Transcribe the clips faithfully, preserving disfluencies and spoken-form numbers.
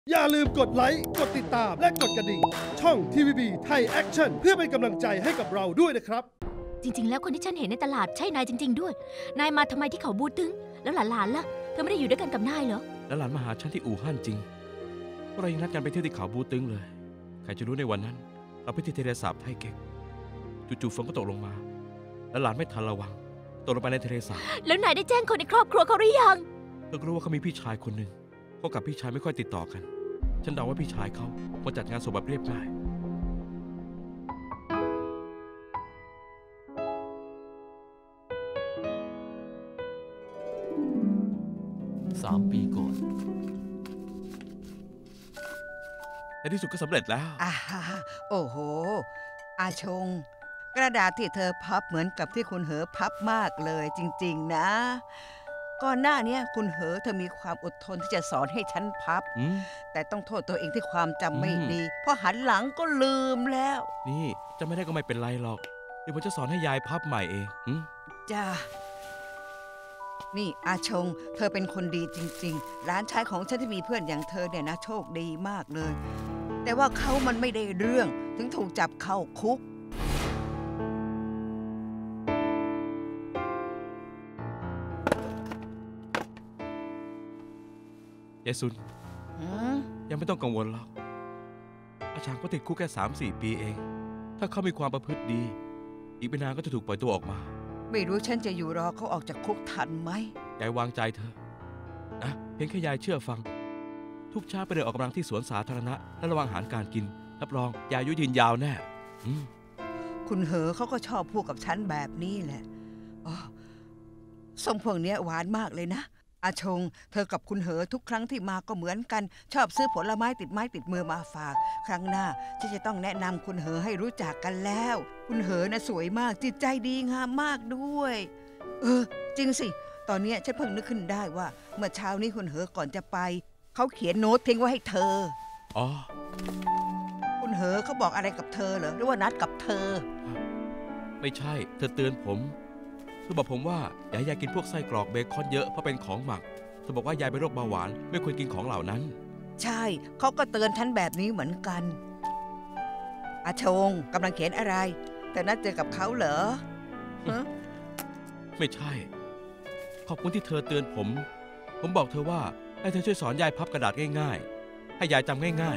อย่าลืมกดไลค์กดติดตามและกดกระดิ่งช่อง ที วี บี ไทยแอคชั่นเพื่อเป็นกำลังใจให้กับเราด้วยนะครับจริงๆแล้วคนที่ฉันเห็นในตลาดใช่นายจริงๆด้วยนายมาทำไมที่เขาบูตึงแล้วหลานๆล่ะเธอไม่ได้อยู่ด้วยกันกับนายเหรอแล้วหลานมาหาฉันที่อู่ฮั่นจริงเรายังนัดกันไปเที่ยวที่เขาบูตึงเลยใครจะรู้ในวันนั้นเราไปที่ทะเลสาบไทเก๊กจู่ๆฝนก็ตกลงมาแล้วหลานไม่ทันระวังตกลงไปในทะเลสาบแล้วนายได้แจ้งคนในครอบครัวเขาหรือยังเธอรู้ว่าเขามีพี่ชายคนหนึ่งเขากับพี่ชายไม่ค่อยติดต่อกันฉันเดาว่าพี่ชายเขาคงจัดงานศพแบบเรียบง่ายสามปีก่อนในที่สุดก็สำเร็จแล้วอ่าโอ้โหอาชงกระดาษที่เธอพับเหมือนกับที่คุณเหอพับมากเลยจริงๆนะก่อนหน้านี้คุณเหอเธอมีความอดทนที่จะสอนให้ฉันพับแต่ต้องโทษตัวเองที่ความจำไม่ดีเพราะหันหลังก็ลืมแล้วนี่จำไม่ได้ก็ไม่เป็นไรหรอกเดี๋ยวผมจะสอนให้ยายพับใหม่เองจ้านี่อาชงเธอเป็นคนดีจริงๆหลานชายของฉันที่มีเพื่อนอย่างเธอเนี่ยนะโชคดีมากเลยแต่ว่าเขามันไม่ได้เรื่องถึงถูกจับเข้าคุกยายซุนยังไม่ต้องกังวลหรอกอาชางก็ติดคุกแค่สามสี่ปีเองถ้าเขามีความประพฤติดีอีกไม่นานก็จะถูกปล่อยตัวออกมาไม่รู้ฉันจะอยู่รอเขาออกจากคุกทันไหมยายวางใจเธอนะเพียงแค่ยายเชื่อฟังทุกเช้าไปเดินออกกำลังที่สวนสาธารณะและระวังอาหารการกินรับรองยายอายุยืนยาวแน่คุณเหอเขาก็ชอบพูดกับฉันแบบนี้แหละอ๋อส้มพวกนี้หวานมากเลยนะอาชงเธอกับคุณเหอทุกครั้งที่มาก็เหมือนกันชอบซื้อผลไม้ติดไม้ติดมือมาฝากครั้งหน้าฉันจะต้องแนะนำคุณเหอให้รู้จักกันแล้วคุณเหอน่ะสวยมากจิตใจดีงามมากด้วยเออจริงสิตอนนี้ฉันเพิ่งนึกขึ้นได้ว่าเมื่อเช้านี้คุณเหอก่อนจะไปเขาเขียนโน้ตทิ้งไว้ให้เธออ๋อคุณเหอเขาบอกอะไรกับเธอเหรอหรือว่านัดกับเธอไม่ใช่เธอเตือนผมเธอบอกผมว่าอย่าให้ยายกินพวกไส้กรอกเบคอนเยอะเพราะเป็นของหมักเธอบอกว่ายายเป็นโรคเบาหวานไม่ควรกินของเหล่านั้นใช่เขาก็เตือนฉันแบบนี้เหมือนกันอาชงกำลังเขียนอะไรแต่นัดเจอกับเขาเหรอไม่ใช่ขอบคุณที่เธอเตือนผมผมบอกเธอว่าให้เธอช่วยสอนยายพับกระดาษง่ายๆให้ยายจำง่าย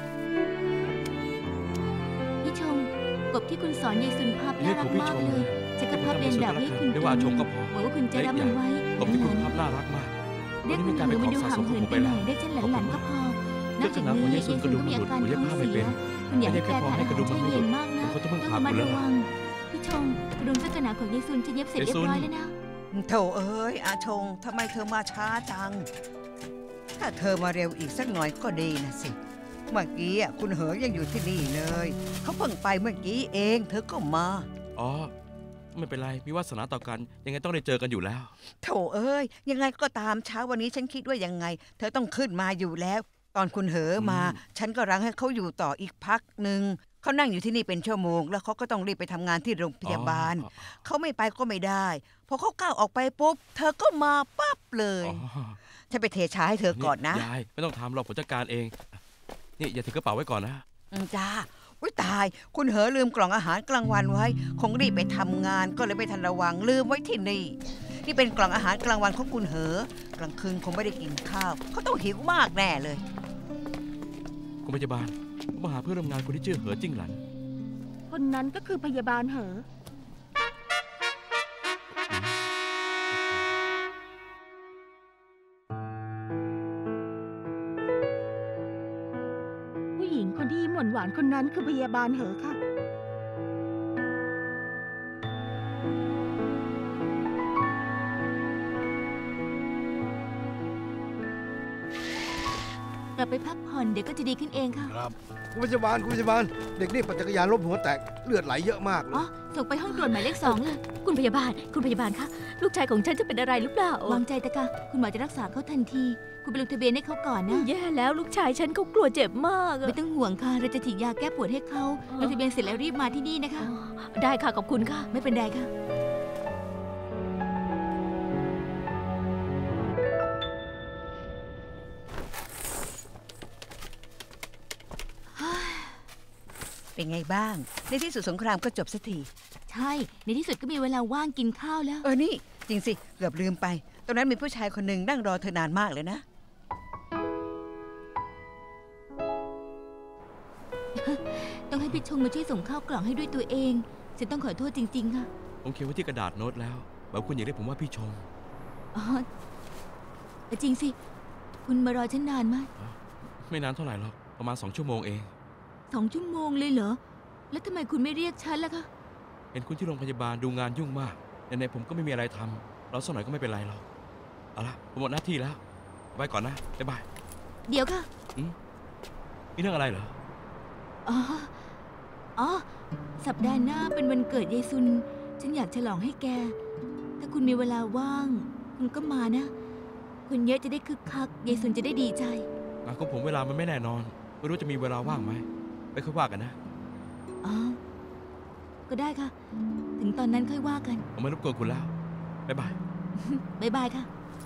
ๆพี่ชงกบที่คุณสอนยายซุนพับน่ารักมากเลยจะกระพับเรียนแบบให้คุณไม่ว่าชงก็พอหวังว่าคุณจะรับมันไว้กบที่คุณพับน่ารักมากเรียกคุณเหอมาดูห่างเหินไปหน่อยได้ฉันหลันๆก็พอนอกจากนี้ยายซุนก็มีอาการท้องเสียคุณอยากให้แกทานอาหารแช่เย็นมากนะต้องระมัดระวังพี่ชงกระดุมเสื้อกันหนาวของยายซุนจะเย็บเสร็จเรียบร้อยแล้วนะโถเอ้ยอาชงทำไมเธอมาช้าจังถ้าเธอมาเร็วอีกสักหน่อยก็ดีนะสิเมื่อกี้คุณเหอยังอยู่ที่นี่เลยเขาเพิ่งไปเมื่อกี้เองเธอก็มาอ๋อไม่เป็นไรมีวาสนาต่อกันยังไงต้องได้เจอกันอยู่แล้วโถเอ้ยยังไงก็ตามเช้าวันนี้ฉันคิดว่ายังไงเธอต้องขึ้นมาอยู่แล้วตอนคุณเหอมาฉันก็รั้งให้เขาอยู่ต่ออีกพักหนึ่งเขานั่งอยู่ที่นี่เป็นชั่วโมงแล้วเขาก็ต้องรีบไปทำงานที่โรงพยาบาลเขาไม่ไปก็ไม่ได้พอเขาก้าวออกไปปุ๊บเธอก็มาปั๊บเลยฉันไปเทชาให้เธอก่อนนะยายไม่ต้องทำหรอกผมจัดการเองนี่อย่าถือกระเป๋าไว้ก่อนนะจ้าอุ้ยตายคุณเหอลืมกล่องอาหารกลางวันไว้คงรีบไปทำงานก็เลยไม่ทันระวังลืมไว้ที่นี่นี่เป็นกล่องอาหารกลางวันของคุณเหอกลางคืนคงไม่ได้กินข้าวเขาต้องหิวมากแน่เลยคุณพยาบาลผมมาหาเพื่อนร่วมงานคนที่ชื่อเหอจิ้งหลันคนนั้นก็คือพยาบาลเหอผู้หญิงคนที่ยิ้มหวานๆคนนั้นคือพยาบาลเหอค่ะกลับไปพักผ่อนเดี๋ยวก็จะดีขึ้นเองค่ะครับคุณพยาบาลคุณพยาบาลเด็กนี่ปั่นจักรยานล้มหัวแตกเลือดไหลเยอะมากอ๋อส่งไปห้องตรวจหมายเลขสองเลยคุณพยาบาลคุณพยาบาลคะลูกชายของฉันจะเป็นอะไรหรือเปล่าวางใจแต่ค่ะคุณหมอจะรักษาเขาทันทีคุณไปลงทะเบียนให้เขาก่อนนะแย่แล้วลูกชายฉันเขากลัวเจ็บมากไม่ต้องห่วงค่ะเราจะฉีดยาแก้ปวดให้เขาลงทะเบียนเสร็จแล้วรีบมาที่นี่นะคะได้ค่ะขอบคุณค่ะไม่เป็นไรค่ะเป็นไงบ้าง ในที่สุดสงครามก็จบสักทีใช่ ในที่สุดก็มีเวลาว่างกินข้าวแล้วเออนี่จริงสิเกือบลืมไป ตรงนั้นมีผู้ชายคนหนึ่งนั่งรอเธอนานมากเลยนะต้องให้พี่ชงมาช่วยส่งข้าวกล่องให้ด้วยตัวเองฉันต้องขอโทษจริงๆค่ะผมเขียนไว้ที่กระดาษโน้ตแล้วบอกคุณอยากเรียกผมว่าพี่ชงอ๋อแต่จริงสิ คุณมารอฉันนานไหมไม่นานเท่าไหร่หรอกประมาณสองชั่วโมงเองสองชั่วโมงเลยเหรอ แล้วทำไมคุณไม่เรียกฉันล่ะคะเห็นคุณที่โรงพยาบาลดูงานยุ่งมากในในๆผมก็ไม่มีอะไรทำเราสักหน่อยก็ไม่เป็นไรหรอกเอาละผมหมดหน้าที่แล้วไปก่อนนะบ๊ายบายเดี๋ยวค่ะมีเรื่องอะไรเหรออ๋อ อ๋อ สัปดาห์หน้าเป็นวันเกิดยายซุน ฉันอยากฉลองให้แก ถ้าคุณมีเวลาว่าง คุณก็มานะ คนเยอะจะได้คึกคักยายซุนจะได้ดีใจงานของผมเวลามันไม่แน่นอนไม่รู้จะมีเวลาว่างไหมไปค่อยว่ากันนะอ๋อ ก็ได้ค่ะ ถึงตอนนั้นค่อยว่ากันผมไม่รบกวนคุณแล้วบ๊ายบายบ๊ายบายค่ะ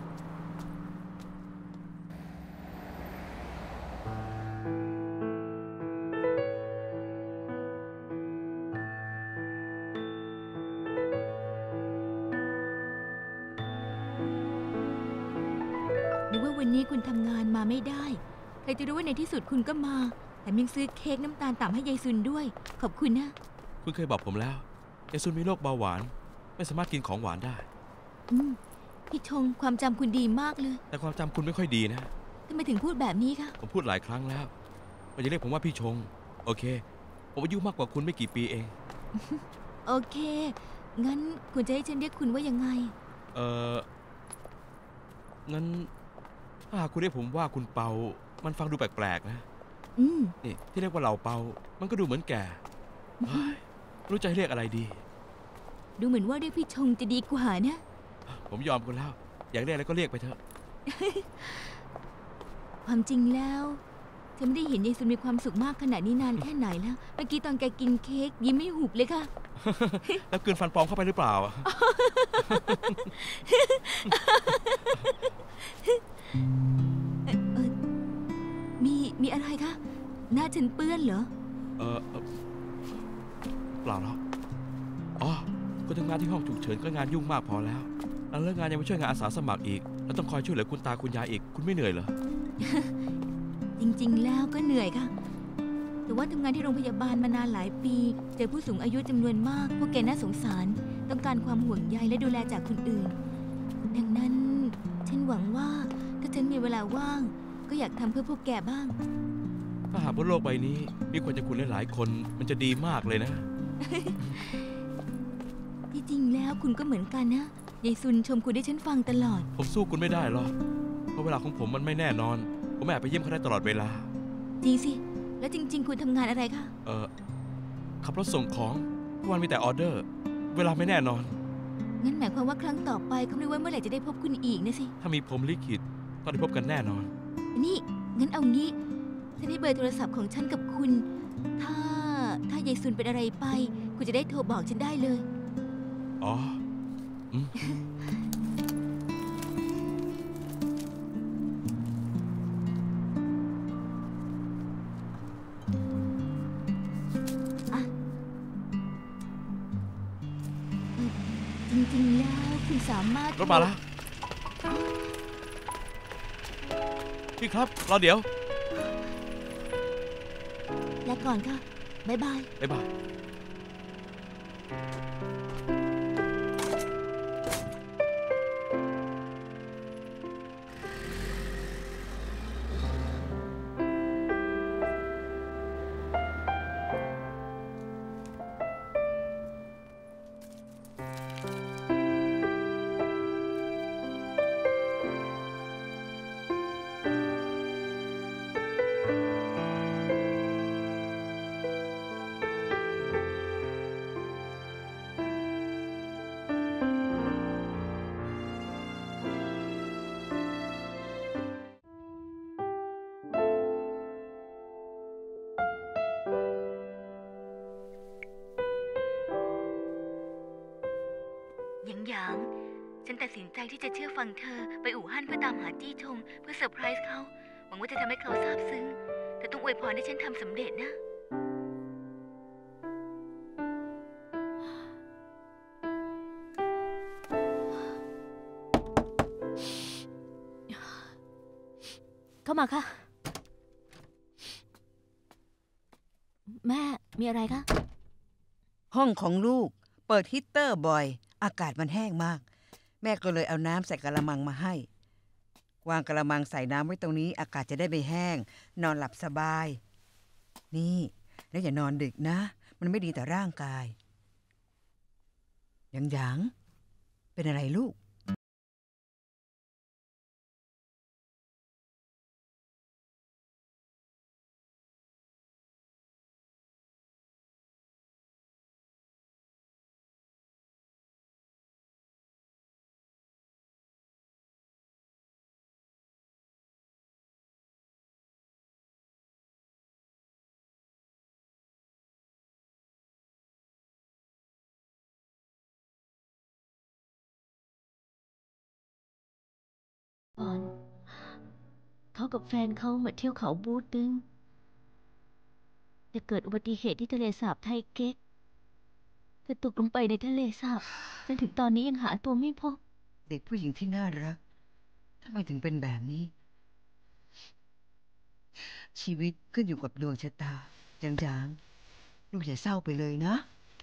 นึกว่าวันนี้คุณทำงานมาไม่ได้ ใครจะรู้ว่าในที่สุดคุณก็มา แต่ยังซื้อเค้กน้ำตาลต่ำให้ยายซุนด้วย ขอบคุณนะคุณเคยบอกผมแล้วยายซุนมีโรคเบาหวาน ไม่สามารถกินของหวานได้อืม พี่ชงความจำคุณดีมากเลยแต่ความจำคุณไม่ค่อยดีนะทำไมถึงพูดแบบนี้คะผมพูดหลายครั้งแล้วมันจะเรียกผมว่าพี่ชง โอเค ผมอายุมากกว่าคุณไม่กี่ปีเองโอเค งั้นคุณจะให้ฉันเรียกคุณว่ายังไงเอองั้นถ้าหากคุณเรียกผมว่าคุณเปา มันฟังดูแปลกๆนะอืมนี่ที่เรียกว่าเหล่าเปา มันก็ดูเหมือนแก่เฮ้ยไม่รู้จะให้เรียกอะไรดีดูเหมือนว่าเรียกพี่ชงจะดีกว่านะผมยอมคุณแล้ว อยากเรียกอะไรก็เรียกไปเถอะความจริงแล้ว ฉันไม่ได้เห็นยายซุนมีความสุขมากขนาดนี้นานแค่ไหนแล้ว เมื่อกี้ตอนแกกินเค้กยิ้มไม่หุบเลยค่ะแล้วกลืนฟันปลอมเข้าไปหรือเปล่าอะเอ่อเอ่อมีมีอะไรคะ หน้าฉันเปื้อนเหรอเออเอ่อเปล่าหรอกอ๋อคุณทำงานที่ห้องฉุกเฉินก็งานยุ่งมากพอแล้วแล้วเลิกงานยังมาช่วยงานอาสาสมัครอีก แล้วต้องคอยช่วยเหลือคุณตาคุณยายอีก คุณไม่เหนื่อยเหรอจริงๆ แล้วก็เหนื่อยค่ะ แต่ว่าทำงานที่โรงพยาบาลมานานหลายปี เจอผู้สูงอายุจำนวนมาก พวกแกน่าสงสาร ต้องการความห่วงใยและดูแลจากคนอื่น ดังนั้นฉันหวังว่าถ้าฉันมีเวลาว่าง ก็อยากทำเพื่อพวกแกบ้างถ้าหากบนโลกใบนี้ มีคนจะคุณหลายๆคน มันจะดีมากเลยนะที่จริงแล้วคุณก็เหมือนกันนะยายซุนชมคุณให้ฉันฟังตลอดผมสู้คุณไม่ได้หรอก เพราะเวลาของผมมันไม่แน่นอน ผมไม่อาจไปเยี่ยมเขาได้ตลอดเวลาจริงสิ แล้วจริง ๆ คุณทำงานอะไรคะเออขับรถส่งของทุกวันมีแต่ออเดอร์ เวลาไม่แน่นอนงั้นหมายความว่าครั้งต่อไปก็ไม่รู้ว่าเมื่อไหร่จะได้พบคุณอีกนะสิถ้ามีพรหมลิขิตต้องได้พบกันแน่นอนนี่ งั้นเอางี้ ฉันให้เบอร์โทรศัพท์ของฉันกับคุณ ถ้า ถ้ายายซุนเป็นอะไรไป คุณจะได้โทรบอกฉันได้เลยอ๋ออืมจริงๆ แล้วคุณสามารถรถมาแล้ว พี่ครับ รอเดี๋ยวลาก่อนค่ะ บ๊ายบายบ๊ายบายหยางหยางฉันตัดสินใจที่จะเชื่อฟังเธอไปอู่ฮั่นเพื่อตามหาจี้ชงเพื่อเซอร์ไพรส์เขาหวังว่าจะทำให้เขาซาบซึ้งแต่ต้องอวยพรให้ฉันทำสำเร็จนะเข้ามาค่ะ แม่มีอะไรคะห้องของลูกเปิดฮีตเตอร์บ่อย อากาศมันแห้งมาก แม่ก็เลยเอาน้ำใส่กะละมังมาให้ วางกะละมังใส่น้ำไว้ตรงนี้ อากาศจะได้ไม่แห้ง นอนหลับสบาย นี่แล้วอย่านอนดึกนะ มันไม่ดีต่อร่างกายหยางหยางเป็นอะไรลูกปอนเขากับแฟนเขามาเที่ยวเขาบูตึงแต่เกิดอุบัติเหตุที่ทะเลสาบไทเก๊กเธอตกลงไปในทะเลสาบจนถึงตอนนี้ยังหาตัวไม่พบเด็กผู้หญิงที่น่ารักทำไมถึงเป็นแบบนี้ ชีวิตขึ้นอยู่กับดวงชะตาหยางหยางลูกอย่าเศร้าไปเลยนะ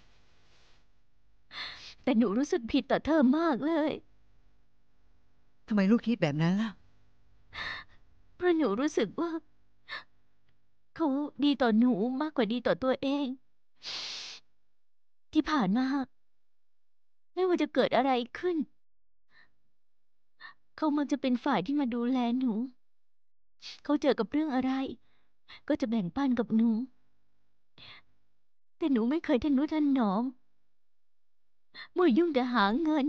แต่หนูรู้สึกผิดต่อเธอมากเลยทำไมลูกคิดแบบนั้นล่ะเพราะหนูรู้สึกว่า เขาดีต่อหนูมากกว่าดีต่อตัวเอง ที่ผ่านมา ไม่ว่าจะเกิดอะไรขึ้น เขามักจะเป็นฝ่ายที่มาดูแลหนู เขาเจอกับเรื่องอะไร ก็จะแบ่งปันกับหนู แต่หนูไม่เคยทนุถนอมมัวยุ่งแต่หาเงิน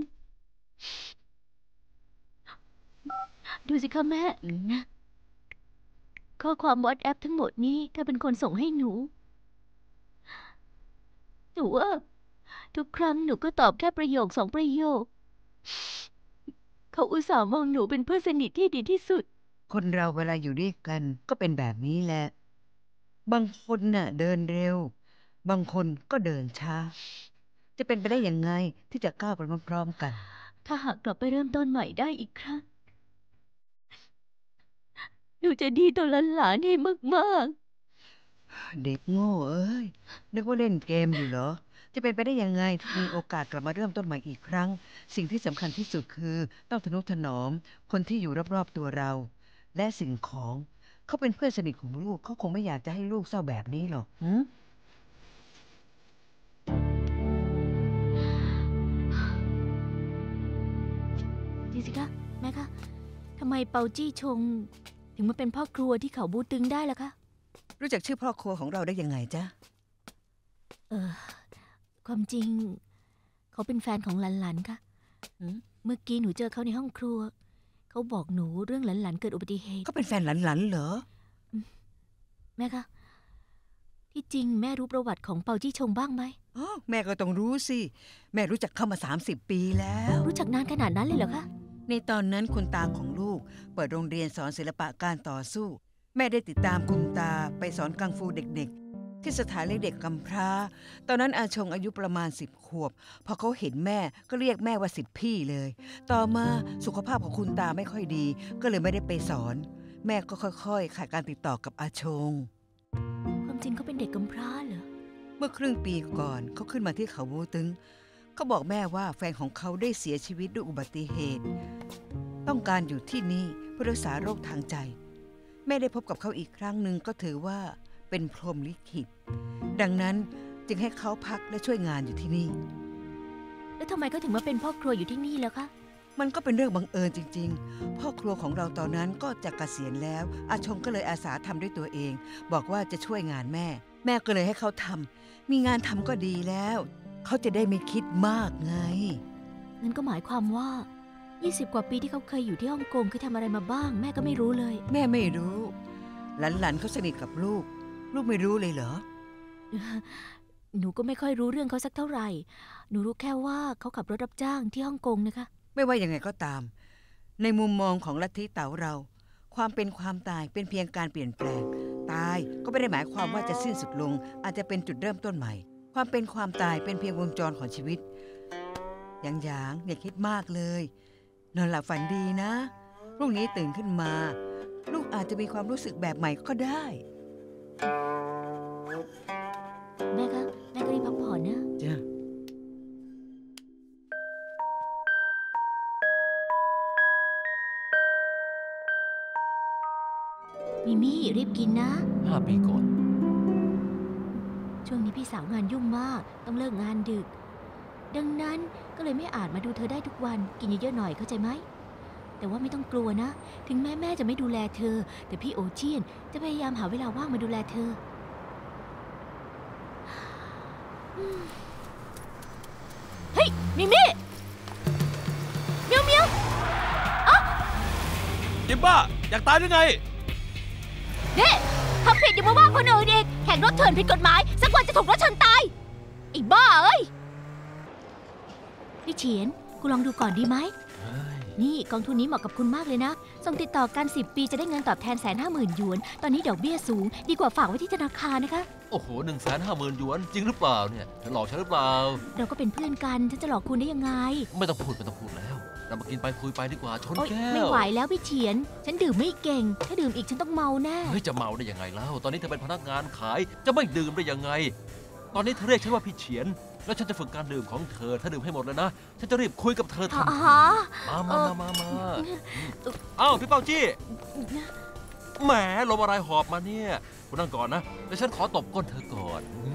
ดูสิคะแม่อืมข้อความวอทแอปทั้งหมดนี้เธอเป็นคนส่งให้หนู หนูว่าทุกครั้งหนูก็ตอบแค่ประโยคสองประโยค เขาอุตส่าห์มองหนูเป็นเพื่อนสนิทที่ดีที่สุดคนเราเวลาอยู่ด้วยกันก็เป็นแบบนี้แหละ บางคนน่ะเดินเร็ว บางคนก็เดินช้า จะเป็นไปได้ยังไงที่จะก้าวไปพร้อมๆกันถ้าหากกลับไปเริ่มต้นใหม่ได้อีกครั้ง หนูจะดีต่อหลานๆให้มากเด็กโง่เอ้ย นึกว่าเล่นเกมอยู่เหรอ จะเป็นไปได้ยังไงที่มีโอกาสกลับมาเริ่มต้นใหม่อีกครั้ง สิ่งที่สำคัญที่สุดคือต้องทนุถนอมคนที่อยู่รอบๆตัวเรา และสิ่งของเขาเป็นเพื่อนสนิทของลูกเขาคงไม่อยากจะให้ลูกเศร้าแบบนี้หรอกหืมๆดีสิคะแม่คะทำไมเปาจี้ชง ถึงมาเป็นพ่อครัวที่เขาบูตึงได้ล่ะคะรู้จักชื่อพ่อครัวของเราได้ยังไงจ๊ะเออ ความจริง เขาเป็นแฟนของหลานๆค่ะหืมเมื่อกี้หนูเจอเขาในห้องครัว เขาบอกหนูเรื่องหลานๆเกิดอุบัติเหตุเขาเป็นแฟนหลานๆเหรอแม่คะ ที่จริงแม่รู้ประวัติของเปาจี้ชงบ้างไหมอ๋อแม่ก็ต้องรู้สิ แม่รู้จักเข้ามาสามสิบปีแล้วรู้จักนานขนาดนั้นเลยเหรอคะในตอนนั้นคุณตาของลูกเปิดโรงเรียนสอนศิลปะการต่อสู้ แม่ได้ติดตามคุณตาไปสอนกังฟูเด็กๆ ที่สถานเลี้ยงเด็กกำพร้า ตอนนั้นอาชงอายุประมาณสิบขวบ พอเขาเห็นแม่ก็เรียกแม่ว่าสิบพี่เลย ต่อมาสุขภาพของคุณตาไม่ค่อยดี ก็เลยไม่ได้ไปสอน แม่ก็ค่อยๆขาดการติดต่อกับอาชงความจริงเขาเป็นเด็กกำพร้าเหรอเมื่อครึ่งปีก่อนเขาขึ้นมาที่เขาบูตึงเขาบอกแม่ว่าแฟนของเขาได้เสียชีวิตด้วยอุบัติเหตุ ต้องการอยู่ที่นี่เพื่อรักษาโรคทางใจ แม่ได้พบกับเขาอีกครั้งหนึ่งก็ถือว่าเป็นพรหมลิขิต ดังนั้นจึงให้เขาพักและช่วยงานอยู่ที่นี่แล้วทำไมเขาถึงมาเป็นพ่อครัวอยู่ที่นี่แล้วคะมันก็เป็นเรื่องบังเอิญจริงๆ พ่อครัวของเราตอนนั้นก็จะเกษียณแล้ว อาชงก็เลยอาสาทำด้วยตัวเอง บอกว่าจะช่วยงานแม่ แม่ก็เลยให้เขาทำมีงานทำก็ดีแล้ว เขาจะได้ไม่คิดมากไงงั้นก็หมายความว่า ยี่สิบ กว่าปีที่เขาเคยอยู่ที่ฮ่องกงคือทำอะไรมาบ้าง แม่ก็ไม่รู้เลยแม่ไม่รู้ หลานๆเขาสนิทกับลูก ลูกไม่รู้เลยเหรอหนูก็ไม่ค่อยรู้เรื่องเขาสักเท่าไหร่ หนูรู้แค่ว่าเขาขับรถรับจ้างที่ฮ่องกงนะคะไม่ว่ายังไงก็ตาม ในมุมมองของลัทธิเต๋าเรา ความเป็นความตายเป็นเพียงการเปลี่ยนแปลง ตายก็ไม่ได้หมายความว่าจะสิ้นสุดลง อาจจะเป็นจุดเริ่มต้นใหม่ ความเป็นความตายเป็นเพียงวงจรของชีวิตหยางหยางอย่าคิดมากเลย นอนหลับฝันดีนะพรุ่งนี้ตื่นขึ้นมา ลูกอาจจะมีความรู้สึกแบบใหม่ก็ได้แม่คะแม่ก็รีบพักผ่อนนะจ้ะมิมี่รีบกินนะห้าปีก่อนช่วงนี้พี่สาวงานยุ่งมาก ต้องเลิกงานดึก ดังนั้นก็เลยไม่อาจมาดูเธอได้ทุกวัน กินเยอะๆหน่อยเข้าใจไหม แต่ว่าไม่ต้องกลัวนะ ถึงแม่แม่จะไม่ดูแลเธอ แต่พี่โอเชียนจะพยายามหาเวลาว่างมาดูแลเธอ เฮ้ย มิมี่เมียวเมียวจิมบ้า อยากตายหรือไงนี่ทำผิดอย่ามาว่าคนอื่นอีกแข่งรถเถื่อนผิดกฎหมาย สักวันจะถูกรถชนตายไอ้บ้าเอ้ย พี่เฉียนกูลองดูก่อนดีไหมเฮ้ยนี่กองทุนนี้เหมาะกับคุณมากเลยนะ ส่งติดต่อกันสิบปีจะได้เงินตอบแทนแสนห้าหมื่นหยวน ตอนนี้ดอกเบี้ยสูง ดีกว่าฝากไว้ที่ธนาคารนะคะโอ้โหหนึ่งแสนห้าหมื่นหยวน จริงหรือเปล่าเนี่ยเธอหลอกฉันหรือเปล่าเราก็เป็นเพื่อนกันฉันจะหลอกคุณได้ยังไงไม่ต้องพูดไม่ต้องพูดแล้ว เรามากินไปคุยไปดีกว่าชนโอ๊ยแก้วไม่ไหวแล้วพี่เฉียน ฉันดื่มไม่เก่ง ถ้าดื่มอีกฉันต้องเมาแน่เฮ้ยจะเมาได้ยังไงแล้ว ตอนนี้เธอเป็นพนักงานขาย จะไม่ดื่มได้ยังไง ตอนนี้เธอเรียกฉันว่าพี่เฉียน แล้วฉันจะฝึกการดื่มของเธอ ถ้าดื่มให้หมดแล้วนะ ฉันจะรีบคุยกับเธอทันอ๋ทีอมามามามามาอ้าวพี่เป้าจี้ แหมลมอะไรหอบมาเนี่ย คุณนั่งก่อนนะเดี๋ยวฉันขอตบก้นเธอก่อน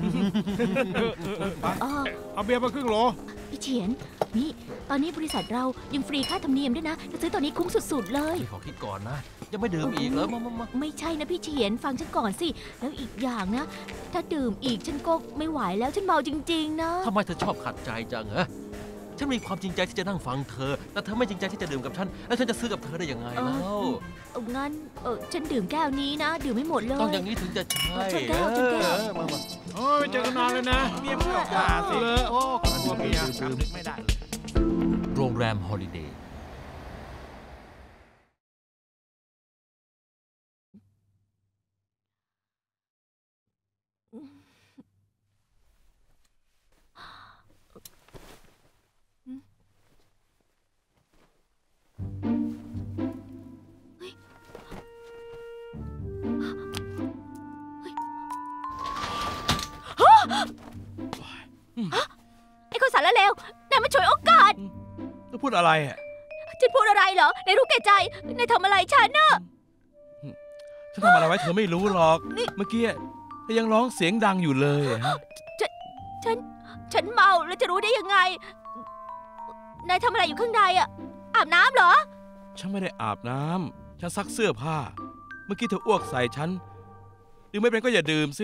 อ๋อเอาเบียร์มาครึ่งโหลพี่เฉียน นี่ ตอนนี้บริษัทเรายังฟรีค่าธรรมเนียมด้วยนะ จะซื้อตอนนี้คุ้มสุดๆเลยพี่ขอคิดก่อนนะ ยังไม่ดื่มอีกเหรอมามามาไม่ใช่นะพี่เฉียน ฟังฉันก่อนสิ แล้วอีกอย่างนะ ถ้าดื่มอีกฉันก็ไม่ไหวแล้วฉันเมาจริงๆนะทำไมเธอชอบขัดใจจังฮะฉันมีความจริงใจที่จะนั่งฟังเธอ แต่เธอไม่จริงใจที่จะดื่มกับฉัน แล้วฉันจะซื้อกับเธอได้ยังไงเออเล่าเอางั้นเออฉันดื่มแก้วนี้นะ ดื่มไม่หมดเลยต้องอย่างนี้ถึงจะใช่ชนแก้วชนแก้วเออมามาโอ้ยเจอกันนานเลยนะเมียไม่ออกมาสิเลยโอ้กลัวเมียกลับดึกไม่ได้เลยโรงแรมฮอลิเดย์ไอ้คนสารเลวนายมาฉวยโอกาสเธอพูดอะไรอ่ะฉันพูดอะไรเหรอนายรู้แก่ใจนายทำอะไรฉันน่ะฉันทำอะไรไว้เธอไม่รู้หรอกนี่เมื่อกี้เธอยังร้องเสียงดังอยู่เลยอะฮะฉัน ฉันเมาแล้วจะรู้ได้ยังไง นายทำอะไรอยู่ข้างในอ่ะ อาบน้ำเหรอฉันไม่ได้อาบน้ำ ฉันซักเสื้อผ้า เมื่อกี้เธออ้วกใส่ฉัน ดื่มไม่เป็นก็อย่าดื่มสิ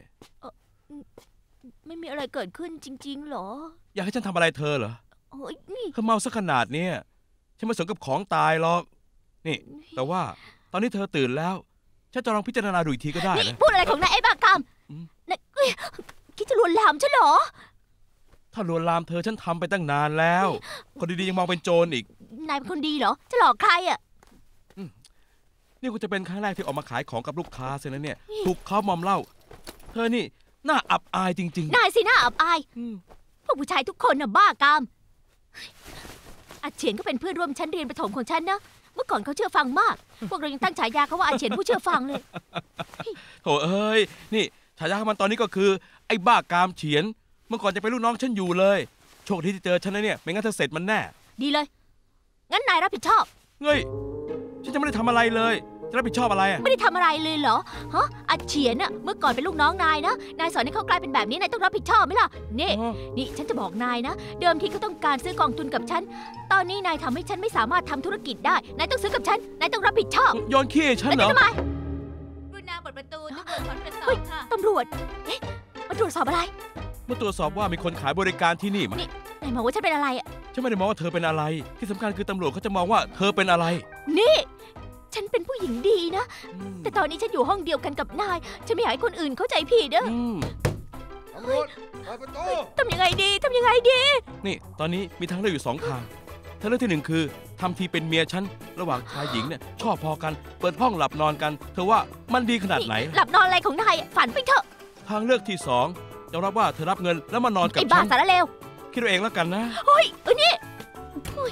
ไม่มีอะไรเกิดขึ้นจริงๆเหรออยากให้ฉันทำอะไรเธอเหรอโอ้ยนี่เธอเมาซะขนาดเนี้ยฉันไม่สนกับของตายหรอก นี่ แต่ว่าตอนนี้เธอตื่นแล้ว ฉันจะลองพิจารณาดูอีกทีก็ได้นี่นะพูดอะไรของนายไอ้บ้ากามอืมนายเอ้ยคิดจะลวนลามฉันเหรอถ้าลวนลามเธอฉันทำไปตั้งนานแล้ว คนดีๆยังมองเป็นโจรอีกนายเป็นคนดีเหรอ จะหลอกใครอ่ะนี่ก็จะเป็นครั้งแรกที่ออกมาขายของกับลูกค้าเสียนะเนี่ย ถูกเขามอมเหล้า เธอนี่น่าอับอายจริงนายสิหน้าอับอายๆอืมพวกผู้ชายทุกคนน่ะบ้ากามอาเฉียนก็เป็นเพื่อนร่วมชั้นเรียนประถมของฉันนะ เมื่อก่อนเขาเชื่อฟังมาก พวกเรายังตั้งฉายาเขาว่าอาเฉียนผู้เชื่อฟังเลยโถเอ้ย นี่ฉายาของมันตอนนี้ก็คือ ไอ้บ้ากามเฉียน เมื่อก่อนจะเป็นลูกน้องฉันอยู่เลย โชคดีที่เจอฉันนะเนี่ย ไม่งั้นเธอเสร็จมันแน่ดีเลย งั้นนายรับผิดชอบเฮ้ย ฉันจะไม่ได้ทำอะไรเลย จะรับผิดชอบอะไรอะไม่ได้ทำอะไรเลยเหรอ ฮะอาเฉียนน่ะ เมื่อก่อนเป็นลูกน้องนายนะ นายสอนให้เขากลายเป็นแบบนี้ นายต้องรับผิดชอบไหมล่ะ นี่อ๋อนี่ฉันจะบอกนายนะ เดิมทีเขาต้องการซื้อกองทุนกับฉัน ตอนนี้นายทำให้ฉันไม่สามารถทำธุรกิจได้ นายต้องซื้อกับฉัน นายต้องรับผิดชอบโยนขี้ให้ฉันแล้วเหรอจะทำไมรุ่นนาเปิดประตูตำรวจขอตรวจสอเฮ้บยค่ะตำรวจ เอ๊ะมาตรวจสอบอะไรเมื่อตรวจสอบว่ามีคนขายบริการที่นี่ไหมนี่ นายมองว่าฉันเป็นอะไรอ่ะฉันไม่ได้มองว่าเธอเป็นอะไร ที่สำคัญคือตำรวจเขาจะมองว่าเธอเป็นอะไรนี่ ฉันเป็นผู้หญิงดีนะอืมแต่ตอนนี้ฉันอยู่ห้องเดียวกันกับนาย ฉันไม่อยากให้คนอื่นเข้าใจผิดเด้ออืมตำรวจเปิดประตูทำยังไงดี ทำยังไงดีนี่ ตอนนี้มีทางเลือกอยู่สองทาง ทางเลือกที่หนึ่งคือทำทีเป็นเมียฉัน ระหว่างชายหญิงเนี่ยชอบพอกัน เปิดห้องหลับนอนกัน เธอว่ามันดีขนาดไหนหลับนอนอะไรของนายอะฝันไปเถอะทางเลือกที่สองยอมรับว่าเธอรับเงินแล้วมานอนกับไอ้บ้าฉันสารเลวคิดเอาเองแล้วกันนะเฮ้ยเออนี่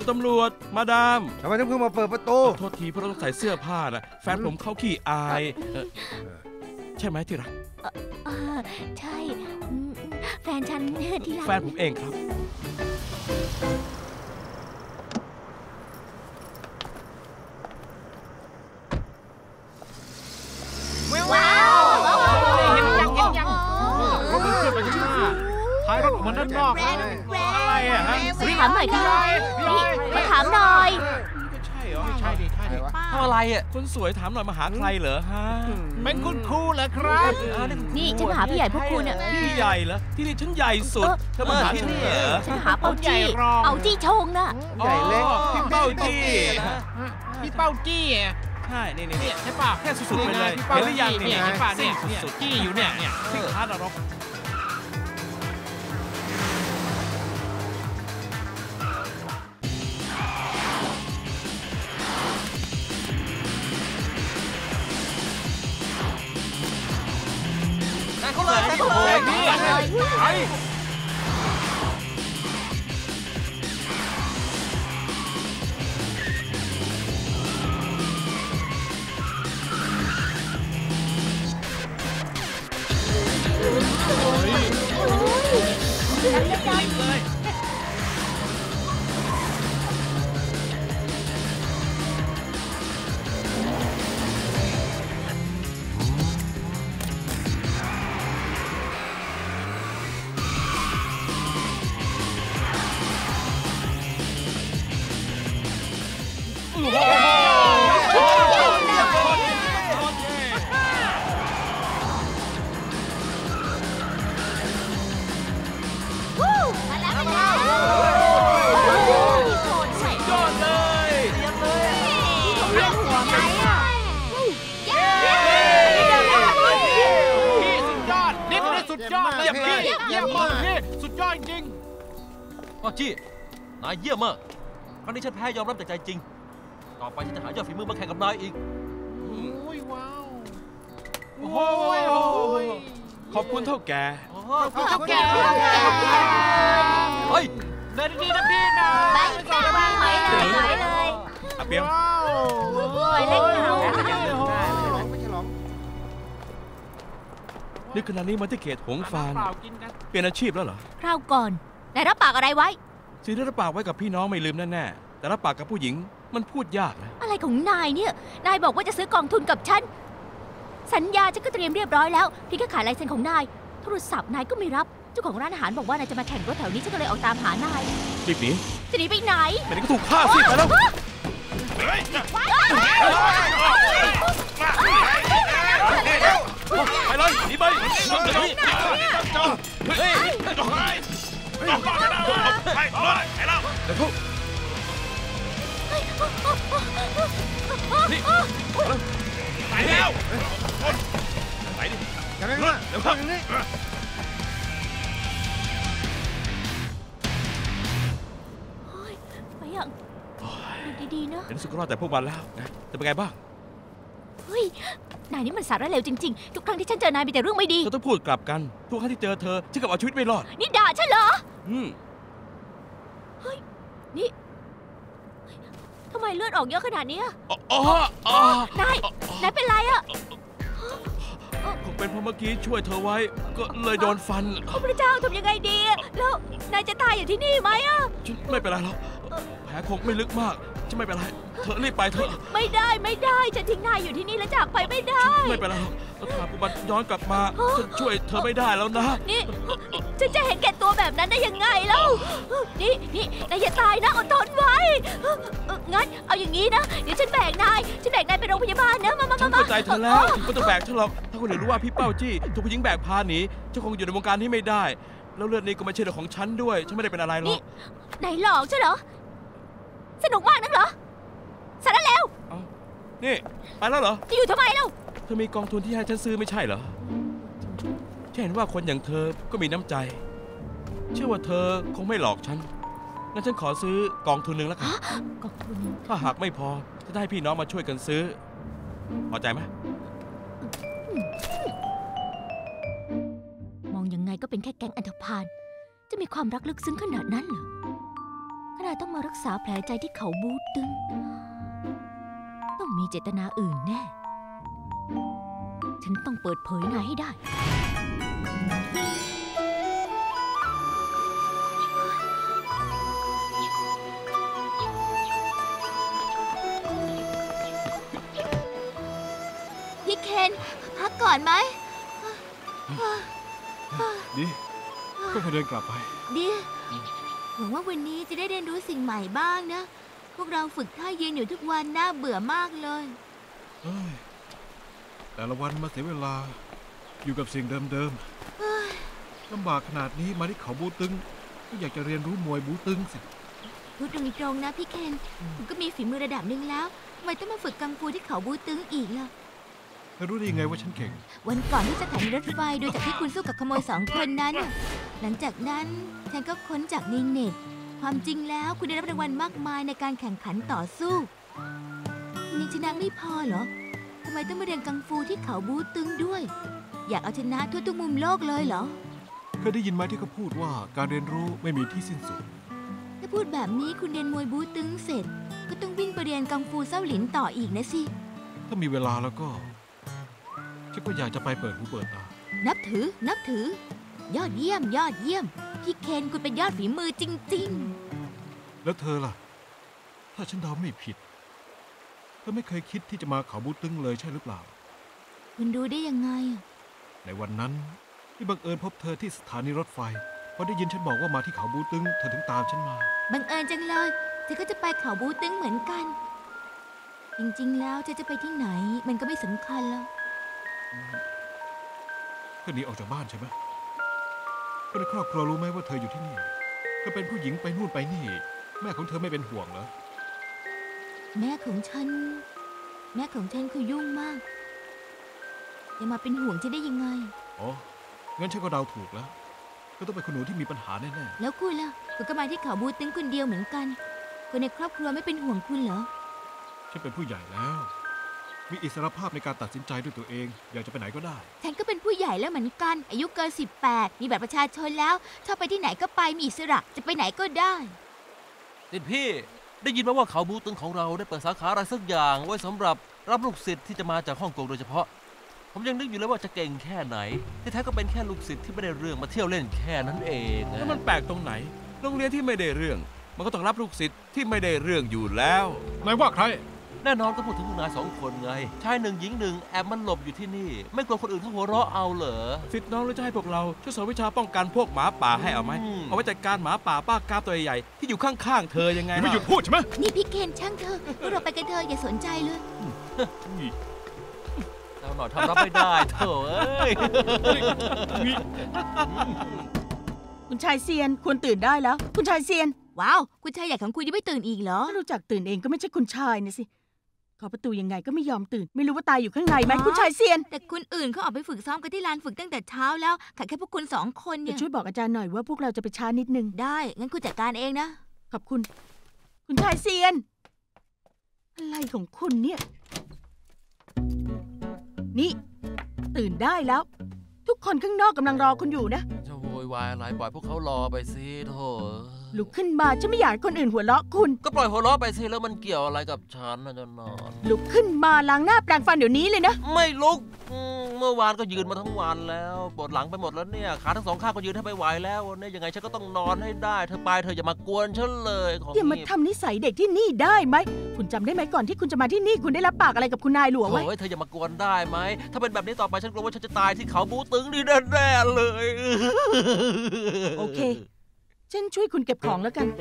คุณตำรวจมาดามทำไมถึงเพิ่งมาเปิดประตูโทษทีเพราะเราต้องใส่เสื้อผ้านะแฟนผมเขาขี้อายเอ่อใช่ไหมที่รักเออใช่อืมแฟนฉันที่รักแฟนผมเองครับว้าวเห็นยังเห็นยังรถมันเคลื่อนไปข้างหน้าท้ายรถออกมาด้านนอกอะไรอะฮะถามหน่อยค่ะนี่มาถามหน่อยก็ใช่เหรอใช่ดิใช่ดิทำอะไรอ่ะคนสวยถามหน่อยมาหาใครเหรอฮะเป็นคุณครูเหรอครับนี่ฉันมาหาพี่ใหญ่พวกคุณอ่ะพี่ใหญ่เหรอที่นี่ฉันใหญ่สุดเธอมาหาที่นี่เหรอฉันมาหาเปาจี้ เอาจี้ชงน่ะใหญ่เล็กอ๋อพี่เป้าจี้พี่เป้าจี้อ่ะใช่นี่นี่เนี่นี่ยใช่ป่ะแค่สุดๆไปเลยพี่เป้าเห็นหรือยังจี้เนี่เนี่ย ยใช่ป่ะเนี่ยสุเนี่ยดจี้อยู่เนี่ยเนี่ยๆที่คาร์ดร็อกแต่เขาเลยแต่เขาเลยนี่ไอ้มาแล้วมาแล้วใส่ยอดเลยเรียกหัวไหมอ่ะเย้พี่สุดยอดนี่เป็นสุดยอดเลยพี่เยี่ยมมากพี่สุดยอดจริงอ๋อจี้นายเยี่ยมมากครั้งนี้ฉันแพ้ยอมรับจากใจจริง ต่อไปฉันจะหายอดฝีมือมาแข่งกับนายอีกโอ้ยว้าวโอ้ยโอ้ยขอบคุณเท่าแกอ๋อเจ้าแก่เฮ้ยเดินดีนะพี่นะไปค่ะไปเลยไปเลยอาเปียงว้าวโอ้ยเล่นเขาไม่ใช่หรอกนี่ขณะนี้มาที่เขตหงฟานเปล่ากินกันเปลี่ยนอาชีพแล้วเหรอคราวก่อนนายรับปากอะไรไว้สิ่งที่รับปากไว้กับพี่น้องไม่ลืมแน่ๆแต่รับปากกับผู้หญิงมันพูดยากนะอะไรของนายเนี่ย นายบอกว่าจะซื้อกองทุนกับฉัน สัญญาฉันก็เตรียมเรียบร้อยแล้วพี่แค่ขายลายเซ็นของนาย โทรศัพท์นายก็ไม่รับ เจ้าของร้านอาหารบอกว่านายจะมาแข่งรถแถวนี้ฉันก็เลยออกตามหานายรีบหนีจะหนีไปไหนไม่ได้ก็ถูกฆ่าสิไปแล้วไปเลยหนีไปเฮ้ยเดี๋ยวเขานี่ไปแล้วไปดิอย่างนั้นนะเดี๋ยวเข้าอย่างนี้เฮ้ยไปยังดูดีๆนะเห็นสุกรอดแต่พวกมันแล้วนะจะเป็นไงบ้างเฮ้ย นายนี่มันสาระเลวจริงๆ ทุกครั้งที่ฉันเจอนายมีแต่เรื่องไม่ดีเธอต้องพูดกลับกัน ทุกครั้งที่เจอเธอฉันกับเอาชีวิตไม่รอดนี่ด่าฉันเหรออืมนี่ทำไมเลือดออกเยอะขนาดนี้อะอ๋ออ๋ออ๋อนาย นายเป็นไรอะคงเป็นเพราะเมื่อกี้ช่วยเธอไว้ ก็เลยโดนฟันโอ้พระเจ้าทำยังไงดีอะแล้วนายจะตายอยู่ที่นี่ไหมอะฉันไม่เป็นไรหรอกแผลคงไม่ลึกมากฉันไม่เป็นไร เธอรีบไปเถอะไม่ได้ไม่ได้ ฉันทิ้งนายอยู่ที่นี่แล้วจากไปไม่ได้ไม่เป็นไรหรอกถ้าปุบันย้อนกลับมาฉันช่วยเธอไม่ได้แล้วนะนี่ ฉันจะเห็นแก่ตัวแบบนั้นได้ยังไงเล่านี่นี่นายอย่าตายนะอดทนไว้เอ่องั้นเอาอย่างนี้นะ เดี๋ยวฉันแบกนาย ฉันแบกนายไปโรงพยาบาลนะมามาฉัมาน มาเข้าใจเธอแล้วถึงไม่ต้องแบกเธอหรอก ถ้าคนอื่นรู้ว่าพี่เป้าจี้ถูกผู้หญิงแบกพาหนีเจ้าคงอยู่ในวงการนี้ไม่ได้ แล้วเลือดนี้ก็ไม่ใช่เรื่องของฉันด้วย ฉันไม่ได้เป็นอะไรหรอกนายหลอกใช่เหรอ สนุกมากนักเหรอสารเลวนี่ไปแล้วเหรอจะอยู่ทำไมเล่าเธอมีกองทุนที่ให้ฉันซื้อไม่ใช่เหรอฉันเห็นว่าคนอย่างเธอก็มีน้ำใจ เชื่อว่าเธอคงไม่หลอกฉัน งั้นฉันขอซื้อกองทุนหนึ่งแล้วกันกองทุนถ้าหากไม่พอจะได้พี่น้องมาช่วยกันซื้อ พอใจไหมมองยังไงก็เป็นแค่แก๊งอันธพาลจะมีความรักลึกซึ้งขนาดนั้นเหรอ ขนาดายต้องมารักษาแผลใจที่เขาบูตึง ต้องมีเจตนาอื่นแน่ ฉันต้องเปิดเผยนายให้ได้ พี่เคนพักก่อนไหมดีก็เดินกลับไปดีหวังว่าวันนี้จะได้เรียนรู้สิ่งใหม่บ้างนะ พวกเราฝึกท่ายืนอยู่ทุกวันน่าเบื่อมากเลยเฮ้ย แต่ละวันมาเสียเวลา อยู่กับสิ่งเดิมๆลำบากขนาดนี้มาที่เขาบูตึง ก็อยากจะเรียนรู้มวยบูตึงสิพูดตรงๆนะพี่เคนผมก็มีฝีมือระดับหนึ่งแล้วทำไมต้องมาฝึกกังฟูที่เขาบูตึงอีกล่ะเธอรู้ได้ยังไงว่าฉันเก่งวันก่อนที่สถานีรถไฟดูจากที่คุณสู้กับขโมยสองคนนั้นน่ะหลังจากนั้นฉันก็ค้นจากในเน็ต ความจริงแล้วคุณได้รับรางวัลมากมายในการแข่งขันต่อสู้คุณยังชนะไม่พอเหรอทำไมต้องมาเรียนกังฟูที่เขาบูตึงด้วย อยากเอาชนะทั่วทุกมุมโลกเลยเหรอเคยได้ยินไหมที่เขาพูดว่าการเรียนรู้ไม่มีที่สิ้นสุดถ้าพูดแบบนี้คุณเรียนมวยบูตึงเสร็จ ก็ต้องวิ่งไปเรียนกังฟูเซ้าหลินต่ออีกนะสิถ้ามีเวลาแล้วก็ฉันก็อยากจะไปเปิดหูเปิดตานับถือ นับถือ ยอดเยี่ยม ยอดเยี่ยม พี่เคนคุณเป็นยอดฝีมือจริงแล้วเธอล่ะ ถ้าฉันเดาไม่ผิด เธอไม่เคยคิดที่จะมาเขาบูตึงเลยใช่หรือเปล่าๆ คุณรู้ได้ยังไงอะในวันนั้นที่บังเอิญพบเธอที่สถานีรถไฟพอได้ยินฉันบอกว่ามาที่เขาบูตึงเธอถึงตามฉันมาบังเอิญจังเลยเธอก็จะไปเขาบูตึงเหมือนกัน จริงๆ แล้วเธอจะไปที่ไหน มันก็ไม่สำคัญแล้วเธอหนีออกจากบ้านใช่ไหมคนในครอบครัวรู้ไหมว่าเธออยู่ที่นี่ เธอเป็นผู้หญิงไปนู่นไปนี่ แม่ของเธอไม่เป็นห่วงเหรอแม่ของฉัน แม่ของฉันคือยุ่งมากจะมาเป็นห่วงฉันได้ยังไงอ๋อ งั้นฉันก็เดาถูกแล้วเธอต้องเป็นคนหนูที่มีปัญหาแน่แล้วคุณล่ะคุณก็มาที่เขาบูตึงคนเดียวเหมือนกัน คนในครอบครัวไม่เป็นห่วงคุณเหรอๆฉันเป็นผู้ใหญ่แล้ว มีอิสรภาพในการตัดสินใจด้วยตัวเอง อยากจะไปไหนก็ได้ฉันก็เป็นผู้ใหญ่แล้วเหมือนกัน อายุเกินสิบแปดมีบัตรประชาชนแล้วชอบไปที่ไหนก็ไปมีอิสระจะไปไหนก็ได้ติดพี่ได้ยินมาว่าเขาบูตึงของเราได้เปิดสาขาอะไรสักอย่างไว้สำหรับรับลูกศิษย์ที่จะมาจากฮ่องกงโดยเฉพาะ ผมยังนึกอยู่เลยว่าจะเก่งแค่ไหนที่แท้ก็เป็นแค่ลูกศิษย์ที่ไม่ได้เรื่องมาเที่ยวเล่นแค่นั้นเองนะแล้วมันแปลกตรงไหน โรงเรียนที่ไม่ได้เรื่อง มันก็ต้องรับลูกศิษย์ที่ไม่ได้เรื่องอยู่แล้วนายว่าใครแน่นอนก็พูดถึงพวกนายสองคนไงชายหนึ่งหญิงหนึ่งแอบมันหลบอยู่ที่นี่ ไม่กลัวคนอื่นเขาหัวเราะเอาเหรอศิษย์น้องหรือจะให้พวกเราช่วยสอนวิชาป้องกันพวกหมาป่าให้เอาไหมอืมเอาไว้จัดการหมาป่าป้ากาตัวใหญ่ๆที่อยู่ข้างๆเธอยังไงไม่หยุดล่ะพูดใช่ไหมนี่พี่เคนช่างเธอะพวกเราไปกันเถอะอย่าสนใจเลยเอาหน่อยทำรับไม่ได้เถอะเอ้ยคุณชายเซียนควรตื่นได้แล้ว คุณชายเซียนว้าว คุณชายใหญ่ของคุณยังไม่ตื่นอีกเหรอถ้ารู้จักตื่นเองก็ไม่ใช่คุณชายนะสิขอประตูยังไงก็ไม่ยอมตื่น ไม่รู้ว่าตายอยู่ข้างในไหมอ๋อคุณชายเซียนแต่คนอื่นเขาออกไปฝึกซ้อมกันที่ลานฝึกตั้งแต่เช้าแล้วขาดแค่พวกคุณสองคนจะเนี่ยช่วยบอกอาจารย์หน่อยว่าพวกเราจะไปช้านิดนึงได้ งั้นคุณจัดการเองนะขอบคุณ คุณชายเซียน อะไรของคุณเนี่ย นี่ ตื่นได้แล้ว ทุกคนข้างนอกกำลังรอคุณอยู่นะจะโวยวายอะไรปล่อยพวกเขารอไปสิโถลุกขึ้นมาฉันไม่อยากให้คนอื่นหัวเราะคุณก็ปล่อยหัวเราะไปสิแล้วมันเกี่ยวอะไรกับฉันนะจะนอนลุกขึ้นมาล้างหน้าแปรงฟันเดี๋ยวนี้เลยนะไม่ลุกอืมเมื่อวานก็ยืนมาทั้งวันแล้วปวดหลังไปหมดแล้วเนี่ยขาทั้งสองข้างก็ยืนแทบไม่ไหวแล้ววันนี้ยังไงฉันก็ต้องนอนให้ได้เธอไปเธออย่ามากวนฉันเลยของอย่ามานี่ทำนิสัยเด็กที่นี่ได้ไหม คุณจำได้ไหมก่อนที่คุณจะมาที่นี่คุณได้รับปากอะไรกับคุณนายหลวงไว้โอ้ยเธออย่ามากวนได้ไหมถ้าเป็นแบบนี้ต่อไปฉันกลัวว่าฉันจะตายที่เขาบูตึงนี่แน่ๆเลยโอเค ฉันช่วยคุณเก็บของแล้วกัน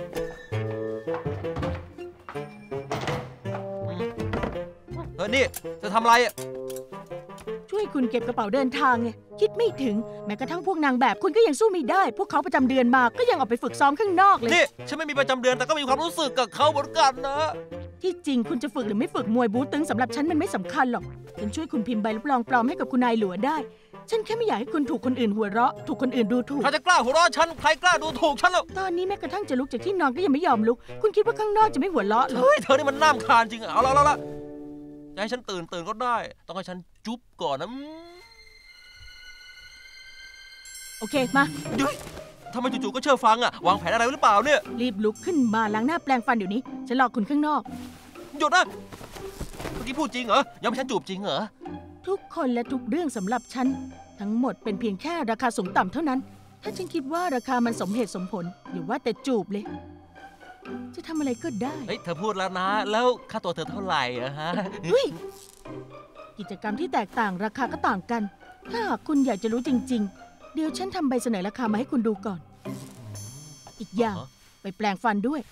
เฮ้ยนี่เธอทำอะไรอะช่วยคุณเก็บกระเป๋าเดินทางไงคิดไม่ถึงแม้กระทั่งพวกนางแบบคุณก็ยังสู้ไม่ได้ พวกเขาประจำเดือนมาก็ยังออกไปฝึกซ้อมข้างนอกเลยนี่ฉันไม่มีประจำเดือนแต่ก็มีความรู้สึกกับเขาเหมือนกันนะที่จริงคุณจะฝึกหรือไม่ฝึกมวยบูตึงสำหรับฉันมันไม่สำคัญหรอกฉันช่วยคุณพิมพ์ใบรับรองปลอมให้กับคุณนายหลวงได้ ฉันแค่ไม่อยากให้คุณถูกคนอื่นหัวเราะถูกคนอื่นดูถูกใครจะกล้าหัวเราะฉันใครกล้าดูถูกฉันหรอกตอนนี้แม้กระทั่งจะลุกจากที่นอนก็ยังไม่ยอมลุก คุณคิดว่าข้างนอกจะไม่หัวเราะเหรอเฮ้ยเธอนี่มันน่ามคานจริงอะเอาละเอาละจะให้ฉันตื่นตื่นก็ได้ ต้องให้ฉันจุ๊บก่อนนะอืมโอเคมาเฮ้ยทำไมจู่ๆก็เชื่อฟังอะวางแผนอะไรหรือเปล่าเนี่ยรีบลุกขึ้นมาล้างหน้าแปรงฟันเดี๋ยวนี้ฉันรอคุณข้างนอกหยุดนะเมื่อกี้พูดจริงเหรอยอมให้ฉันจูบจริงเหรอทุกคนและทุกเรื่องสำหรับฉันทั้งหมดเป็นเพียงแค่ราคาสูงต่ำเท่านั้น ถ้าฉันคิดว่าราคามันสมเหตุสมผลอย่าว่าแต่จูบเลย จะทำอะไรก็ได้เฮ้ยเธอพูดแล้วนะ แล้วค่าตัวเธอเท่าไหร่อะฮะเฮ้ยกิจกรรมที่แตกต่างราคาก็ต่างกัน ถ้าหากคุณอยากจะรู้จริงๆ เดี๋ยวฉันทำใบเสนอราคามาให้คุณดูก่อน อีกอย่างฮะไปแปลงฟันด้วย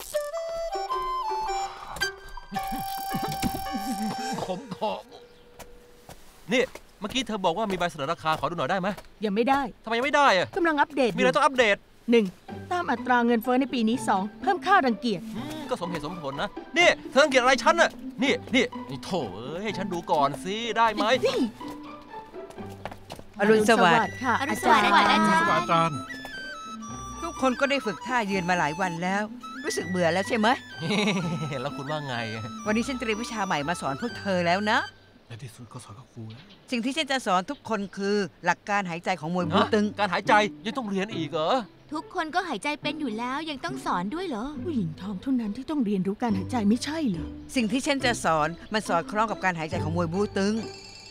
ขมคอนี่เมื่อกี้เธอบอกว่ามีใบเสนอราคาขอดูหน่อยได้ไหมยังไม่ได้ทำไมยังไม่ได้อะกำลังอัปเดตมีอะไรต้องอัปเดตหนึ่งตามอัตราเงินเฟ้อในปีนี้สองเพิ่มค่ารังเกียจอืมก็สมเหตุสมผลนะ นี่เธอรังเกียจอะไรฉันน่ะนี่นี่นี่โถเอ้ยให้ฉันดูก่อนสิได้ไหมอรุณสวัสดิ์ค่ะอรุอาณสจาวัรสดิ์ย์อาจารย์สวัสดีอาจารย์ทุกคนก็ได้ฝึกท่ายืนมาหลายวันแล้ว รู้สึกเบื่อแล้วใช่ไหมแล้วคุณว่าไงวันนี้ฉันเตรียมวิชาใหม่มาสอนพวกเธอแล้วนะในที่สุดก็สอนกับครูแล้วสิ่งที่ฉันจะสอนทุกคนคือหลักการหายใจของมวยบูตึงการหายใจยังต้องเรียนอีกเหรอทุกคนก็หายใจเป็นอยู่แล้วยังต้องสอนด้วยเหรอผู้หญิงท้องเท่านั้นที่ต้องเรียนรู้การหายใจไม่ใช่เหรอสิ่งที่ฉันจะสอนมันสอดคล้องกับการหายใจของมวยบูตึง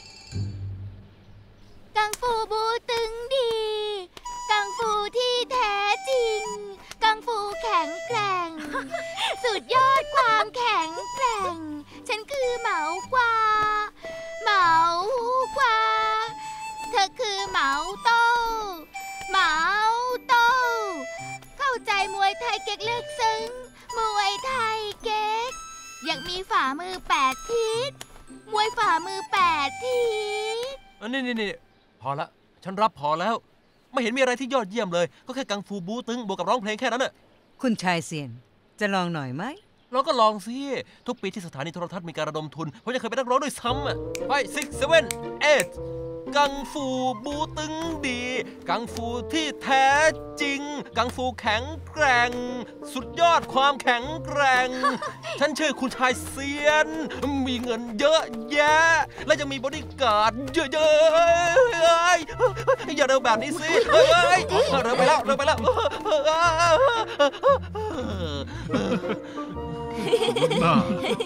กังฟูบูตึงดี กังฟูที่แท้จริง กังฟูแข็งแกร่ง สุดยอดความแข็งแกร่ง ฉันคือเหมากวา เหมากวา เธอคือเหมาโต้เหมาโต้เข้าใจมวยไทยเก๊กลึกซึ้ง มวยไทยเก๊กยังมีฝ่ามือแปดทิศ มวยฝ่ามือแปดทิศอันนี้นี่นี่พอละ ฉันรับพอแล้ว ไม่เห็นมีอะไรที่ยอดเยี่ยมเลย ก็แค่กังฟูบูตึงบวกกับร้องเพลงแค่นั้นน่ะคุณชายเซียน จะลองหน่อยไหมเราก็ลองสิ ทุกปีที่สถานีโทรทัศน์มีการระดมทุนผมจะเคยเป็นนักร้องด้วยซ้ำอ่ะไปซิกเซเว่นเอ็ดกังฟูบูตึงดี กังฟูที่แท้จริง กังฟูแข็งแกร่ง สุดยอดความแข็งแกร่ง ฉันชื่อคุณชายเซียน มีเงินเยอะแยะ และยังมีบริการดเยอะๆอย่าเร็วแบบนี้สิเฮ้ยเร็วไปแล้วเร็วไปแล้วหน้า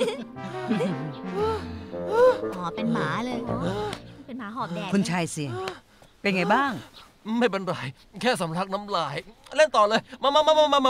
อ๋อเป็นหมาเลย เป็นหมาหอบแดดคุณชายเซียน เป็นไงบ้างไม่เป็นไร แค่สำลักน้ำลาย เล่นต่อเลย มามามามามามา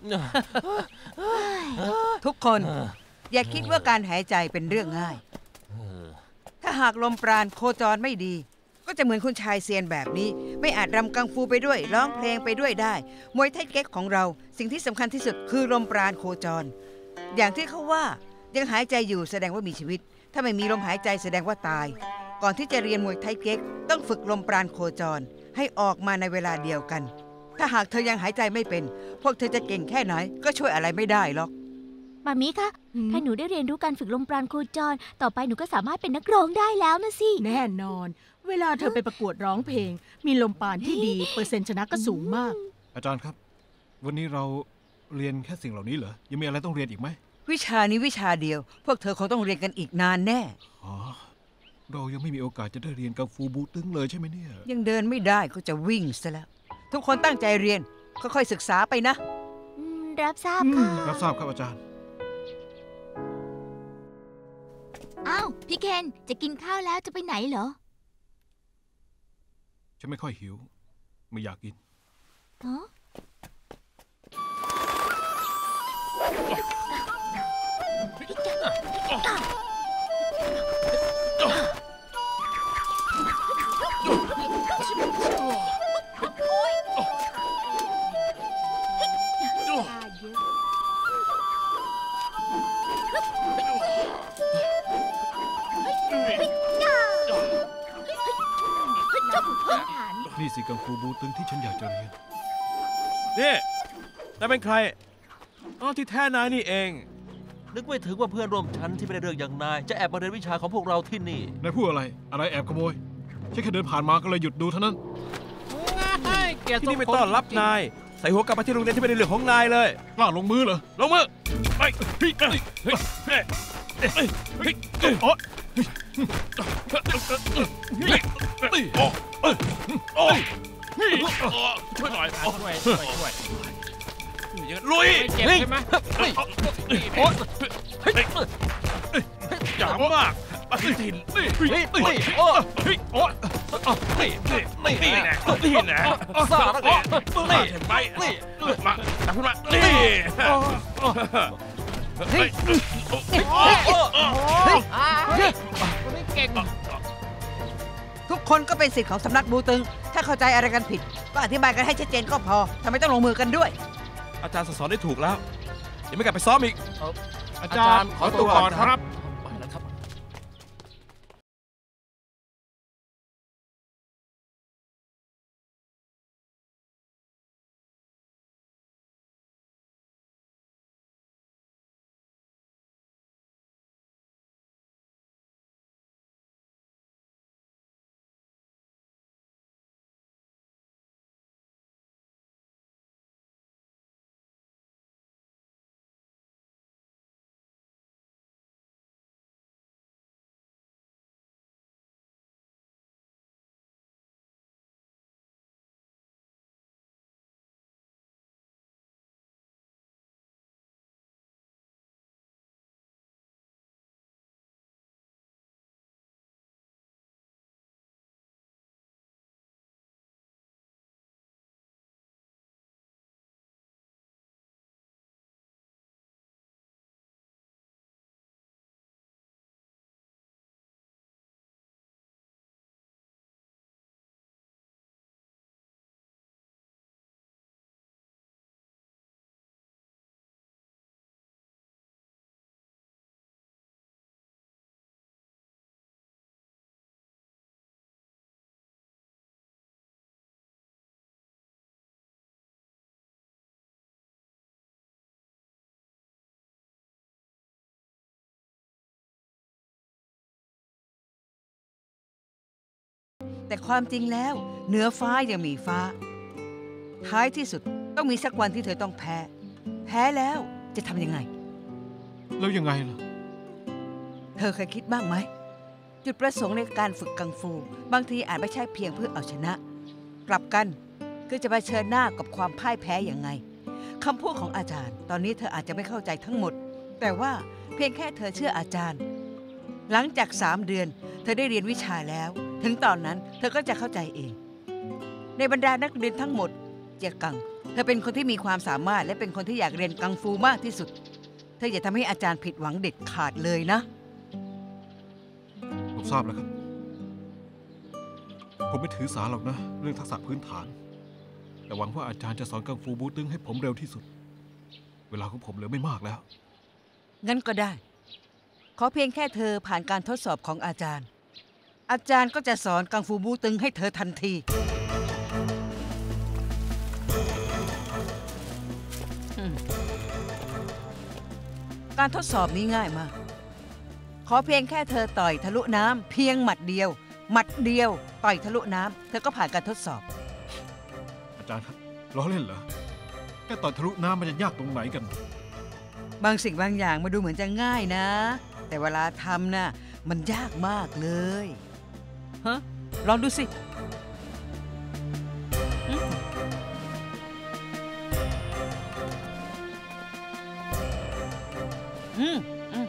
ทุกคนอย่าคิดว่าการหายใจเป็นเรื่องง่าย ถ้าหากลมปราณโคจรไม่ดี ก็จะเหมือนคุณชายเซียนแบบนี้ ไม่อาจรำกังฟูไปด้วยร้องเพลงไปด้วยได้ มวยไทยเก๊กของเราสิ่งที่สำคัญที่สุดคือลมปราณโคจร อย่างที่เขาว่ายังหายใจอยู่แสดงว่ามีชีวิต ถ้าไม่มีลมหายใจแสดงว่าตาย ก่อนที่จะเรียนมวยไทยเก๊กต้องฝึกลมปราณโคจรให้ออกมาในเวลาเดียวกัน ถ้าหากเธอยังหายใจไม่เป็น พวกเธอจะเก่งแค่ไหนก็ช่วยอะไรไม่ได้หรอกมามิคะหืมถ้าหนูได้เรียนรู้การฝึกลมปราณโคจร ต่อไปหนูก็สามารถเป็นนักร้องได้แล้วนะสิแน่นอน เวลาเธอไปประกวดร้องเพลง มีลมปานที่ดี เปอร์เซ็นต์ชนะก็สูงมากอาจารย์ครับ วันนี้เราเรียนแค่สิ่งเหล่านี้เหรอ ยังมีอะไรต้องเรียนอีกไหมวิชานี้วิชาเดียว พวกเธอคงต้องเรียนกันอีกนานแน่อ๋อ เรายังไม่มีโอกาสจะได้เรียนกังฟูบูตึงเลยใช่ไหมเนี่ยยังเดินไม่ได้ก็จะวิ่งซะแล้ว ทุกคนตั้งใจเรียนค่อยๆศึกษาไปนะอืมรับทราบค่ะรับทราบครับอาจารย์อ้าว พี่เคนจะกินข้าวแล้วจะไปไหนเหรอฉันไม่ค่อยหิว ไม่อยากกินฮะนี่สิกังฟูบูตึงที่ฉันอยากจะเรียนนี่นายเป็นใครอ๋อที่แท้นายนี่เองนึกไม่ถึงว่าเพื่อนร่วมชั้นที่ไม่ได้เรื่องอย่างนาย จะแอบมาเรียนวิชาของพวกเราที่นี่นายพูดอะไร อะไรแอบขโมย ฉันแค่เดินผ่านมาก็เลยหยุดดูเท่านั้นที่นี่ไม่ต้อนรับนาย ใส่หัวกลับไปที่โรงเรียนที่ไม่ได้เรื่องของนายเลยกล้าลงมือเหรอลงมือไปเฮ้ยเฮ้ยเฮ้ยเฮ้ยเฮ้ยเฮ้ยโอ๊ยเฮ้ยโอ๊ยโอ๊ยช่วยหน่อยช่วยช่วยช่วยลุยเจ็บใช่ไหมโอ๊ยหยามมากปฏิทินนี่นี่นี่โอ้ยโอ้ยนี่นี่นี่แน่นี่แน่ซาแล้วนี่นี่เห็นไหมนี่มาจับขึ้นมานี่เฮ้ยเฮ้ยคนนี้เก่งทุกคนก็เป็นสิทธิ์ของสำนักบูตึง ถ้าเข้าใจอะไรกันผิด ก็อธิบายกันให้ชัดเจนก็พอทำไมต้องลงมือกันด้วยอาจารย์สอนได้ถูกแล้วยังไม่กลับไปซ้อมอีกอาจารย์ขอตัวก่อนครับไปแล้วครับแต่ความจริงแล้วเหนือฟ้ายังมีฟ้า ท้ายที่สุดต้องมีสักวันที่เธอต้องแพ้ แพ้แล้วจะทำยังไงแล้วยังไงล่ะเธอเคยคิดบ้างไหม จุดประสงค์ในการฝึกกังฟู บางทีอาจไม่ใช่เพียงเพื่อเอาชนะ กลับกันคือจะเผชิญหน้ากับความพ่ายแพ้อย่างไงคำพูดของอาจารย์ ตอนนี้เธออาจจะไม่เข้าใจทั้งหมด แต่ว่าเพียงแค่เธอเชื่ออาจารย์ หลังจากสามเดือนเธอได้เรียนวิชาแล้ว ถึงตอนนั้นเธอก็จะเข้าใจเอง ในบรรดานักเรียนทั้งหมดเจียกังเธอเป็นคนที่มีความสามารถและเป็นคนที่อยากเรียนกังฟูมากที่สุดเธออย่าทำให้อาจารย์ผิดหวังเด็ดขาดเลยนะผมทราบแล้วครับ ผมไม่ถือสาหรอกนะเรื่องทักษะพื้นฐาน แต่หวังว่าอาจารย์จะสอนกังฟูบูตึงให้ผมเร็วที่สุด เวลาของผมเหลือไม่มากแล้วงั้นก็ได้ ขอเพียงแค่เธอผ่านการทดสอบของอาจารย์ อาจารย์ก็จะสอนกังฟูบูตึงให้เธอทันทีการทดสอบนี้ง่ายมาก ขอเพียงแค่เธอต่อยทะลุน้ำเพียงหมัดเดียว หมัดเดียวต่อยทะลุน้ำเธอก็ผ่านการทดสอบอาจารย์ครับล้อเล่นเหรอแค่ต่อยทะลุน้ำมันจะยากตรงไหนกันบางสิ่งบางอย่างมาดูเหมือนจะง่ายนะ แต่เวลาทำน่ะมันยากมากเลยฮะลองดูสิอืมอืม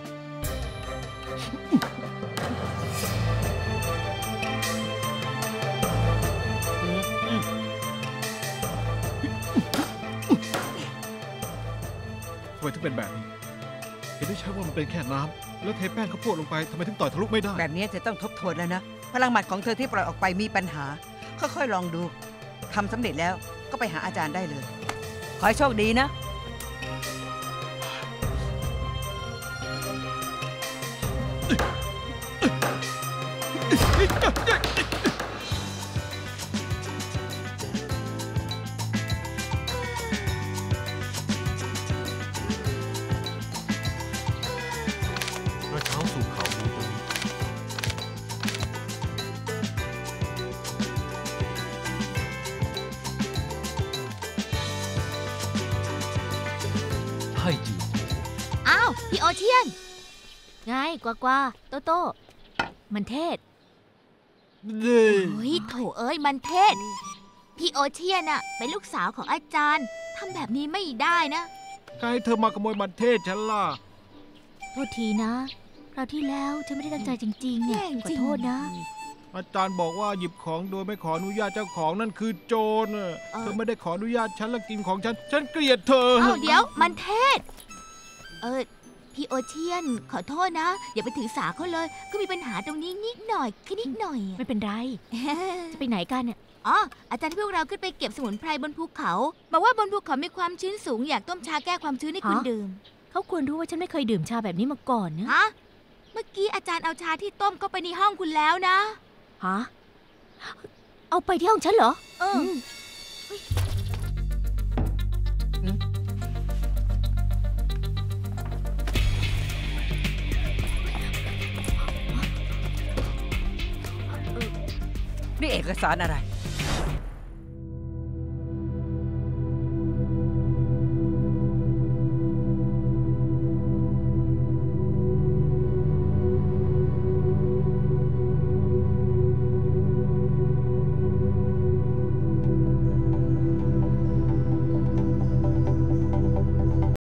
ทำไมถึงเป็นแบบนี้ เห็นได้ชัดว่ามันเป็นแค่น้ำแล้วเทแป้งข้าวโพดลงไปทำไมถึงต่อยทะลุไม่ได้แบบนี้จะต้องทบทวนแล้วนะ พลังหมัดของเธอที่ปล่อยออกไปมีปัญหา ค่อยๆลองดูทำสำเร็จแล้วก็ไปหาอาจารย์ได้เลย ขอให้โชคดีนะกระเช้าสู่เขาบูตึงไทจืออ้าว พี่โอเชียน ไงกว่ากว่าโตโต้มันเทศโอ้ยโถเอ้ยมันเทศพี่โอเชียนอะเป็นลูกสาวของอาจารย์ทำแบบนี้ไม่ได้นะใครเธอมาขโมยมันเทศฉันล่ะโทษทีนะคราวที่แล้วฉันไม่ได้ตั้งใจจริงๆเนี่ยขอโทษนะอาจารย์บอกว่าหยิบของโดยไม่ขออนุญาตเจ้าของนั่นคือโจรน่ะเออเธอไม่ได้ขออนุญาตฉันและกินของฉัน ฉันเกลียดเธอเอ้าเดี๋ยวมันเทศ เออพี่โอเชียนขอโทษนะ อย่าไปถือสาเขาเลย ก็มีปัญหาตรงนี้นิดหน่อยแค่นิดหน่อยไม่เป็นไร จะไปไหนกันเนี่ยอ๋ออาจารย์ที่พวกเราขึ้นไปเก็บสมุนไพรบนภูเขาบอกว่าบนภูเขามีความชื้นสูงอยากต้มชาแก้ความชื้นให้คุณดื่มเขาควรรู้ว่าฉันไม่เคยดื่มชาแบบนี้มาก่อนนะฮะเมื่อกี้อาจารย์เอาชาที่ต้มเข้าไปในห้องคุณแล้วนะฮะเอาไปที่ห้องฉันเหรอเออนี่เอกสารอะไร